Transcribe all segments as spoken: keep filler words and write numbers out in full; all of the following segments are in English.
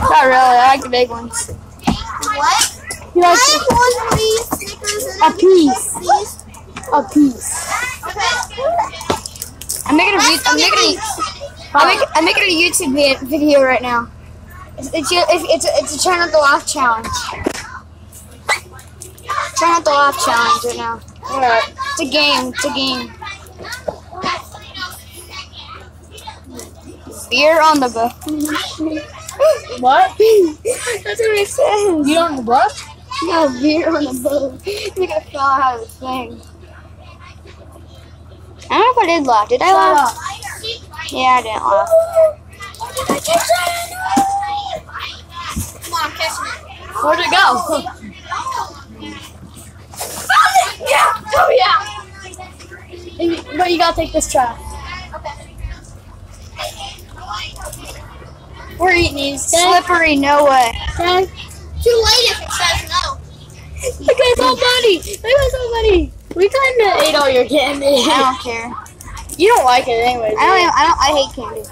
Not really. I like the big ones. What? You like I have one of these Snickers and a piece? these. A piece. Okay. I'm making a Let's video. go I'm get making these. a. I'm making, I'm making a YouTube vi- video right now. It's it's your- it's it's a, it's a try not to laugh challenge. Try not to laugh challenge right now. Alright. It's a game. It's a game. Beer on the book. What? That's what it says. You on the book? No, beer on the boat. You're gonna fall out of the thing. I don't know if I did laugh. Did I laugh? Yeah, I didn't laugh. Come on, catch me. Where'd it go? Found it! Yeah! Oh yeah! But you gotta take this try. We're eating these. Okay? Slippery, no way. Okay? Too late if it says no. Look at so funny. Look at so funny. We kind of ate all your candy. I don't care. You don't like it anyway. I don't. Even, I don't. I hate candy.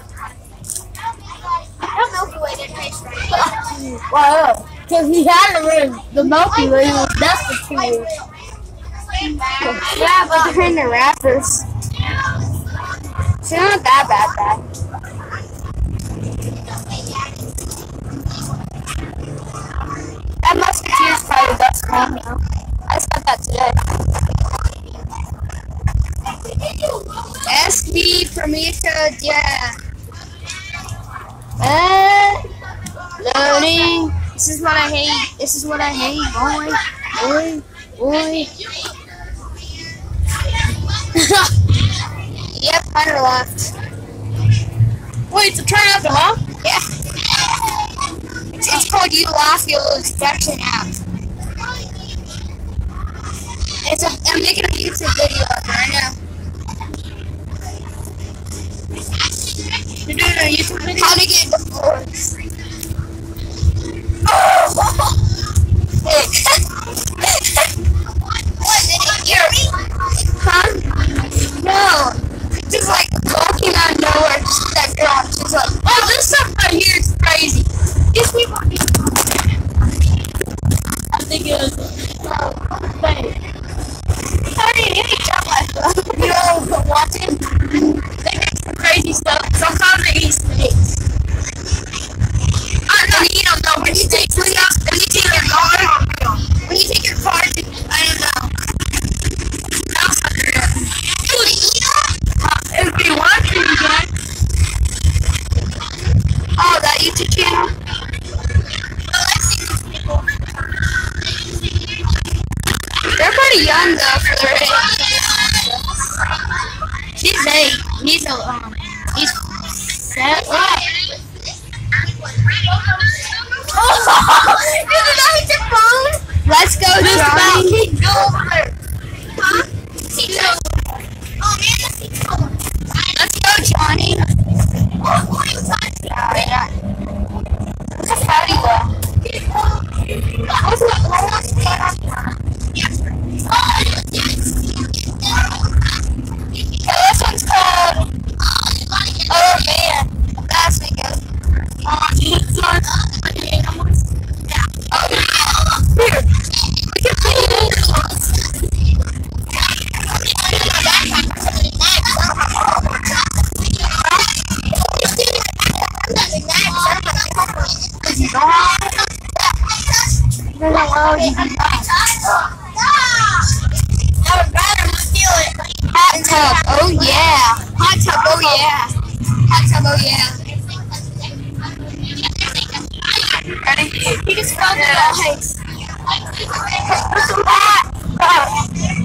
That Milky Way didn't taste right. Wow. Because he had to rid the Milky Way was desperate to you. Yeah, but they're in the wrappers. So they're not that bad, bad. That musketeer is probably the best one now. I just got that today. S B Prometheus, yeah. Uh, loading. This is what I hate. This is what I hate. Boy, boy, boy. Yep, Hunter left. Wait, it's a turn after, huh? Yeah. It's, it's called You Laugh, You'll Inspection app. It's a, I'm making a YouTube video of it right now. You're doing a YouTube video? How to get divorced. What, did it hear me? Huh? No. Just like walking out of nowhere, just that girl, she's like, oh, this stuff right here is crazy. These people I think it was, oh, fake. How do you hit each other? You know, watching? They make some crazy stuff. Sometimes they eat snakes. I don't know, you don't know. When you take, when you, when you take your car, when you take your car to, I don't know. That's under it. You would eat them? Uh, if you want to, you can. Oh, that YouTube channel? They're pretty young though for their age. She's eight. He's a um. He's seven. Oh! Did I hit your phone? Let's go, Johnny. Go over there. Huh? Oh man, let's keep going. Let's go, Johnny. Oh, what are you talking about? Yeah, yeah. It's a fatty though. What's the lowest one? Yes. Oh, yes. Okay, this one's called Oh Man. That's me good. Oh, this one. Oh, yeah. Here. We can play this one. You don't have You don't know you do not. I would rather steal it. Hot tub, oh yeah. Hot tub, oh yeah. Hot tub, oh yeah. Ready? He just found the ice. Put some hot.